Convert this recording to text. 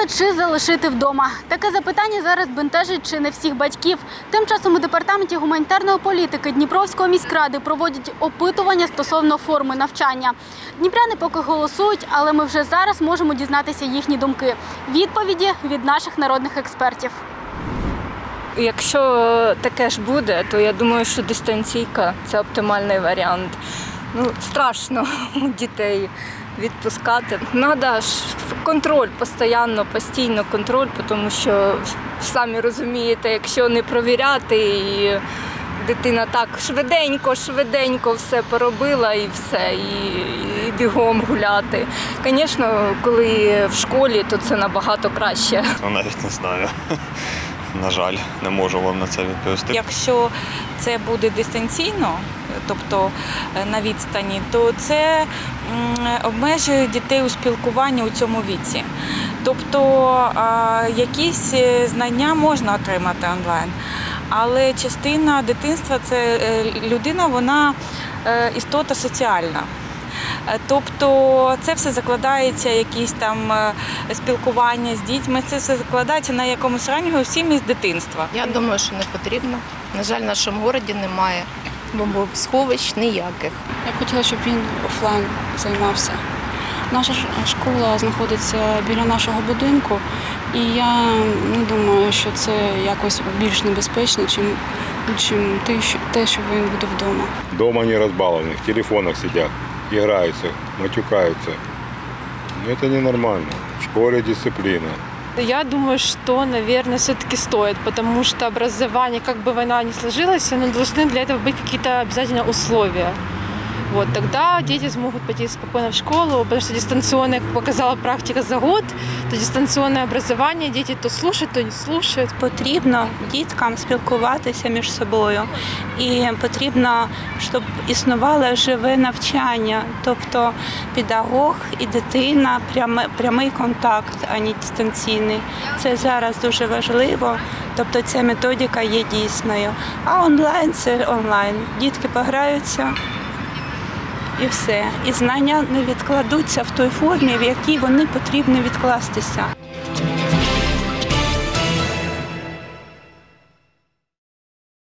чи залишити вдома? Таке запитання зараз бентежить чи не всіх батьків. Тим часом у Департаменті гуманітарної політики Дніпровської міськради проводять опитування стосовно форми навчання. Дніпряни поки голосують, але ми вже зараз можемо дізнатися їхні думки. Відповіді від наших народних експертів. Якщо таке ж буде, то я думаю, що дистанційка – це оптимальний варіант. Страшно дітей відпускати. Треба ж контроль, постійно контроль, тому що, самі розумієте, якщо не провіряти, і дитина так швиденько все поробила і все, і бігом гуляти. Звісно, коли в школі, то це набагато краще. Навіть не знаю. На жаль, не можу вам на це відповісти. Якщо це буде дистанційно, тобто на відстані, то це обмежує дітей у спілкуванні у цьому віці. Тобто якісь знання можна отримати онлайн, але частина дитинства – це людина, вона істота соціальна. Тобто це все закладається, якісь там спілкування з дітьми, це все закладається на якомусь ранньому всім із дитинства. Я думаю, що не потрібно. На жаль, в нашому місті немає бомбосховищ ніяких. Я б хотіла, щоб він офлайн займався. Наша школа знаходиться біля нашого будинку, і я не думаю, що це якось більш небезпечно, чим те, що він буде вдома. Дома не розбаловані, в телефонах сидять, граються, матюкаються. Це ненормально. В школе дисциплина. Я думаю, что, наверное, все-таки стоит, потому что образование, как бы война ни сложилась, но должны для этого быть какие-то обязательно условия. Вот, тогда дети смогут пойти спокойно в школу, потому что дистанционное, как показала практика за год, то дистанционное образование, дети то слушают, то не слушают. Потрібно діткам спілкуватися між собою і потрібно, щоб існувало живе навчання, тобто педагог і дитина, прямий контакт, а не дистанційний. Це зараз дуже важливо, тобто ця методика є дійсною. А онлайн – це онлайн. Дітки пограються. І все. І знання не відкладуться в той формі, в якій вони потрібно відкластися.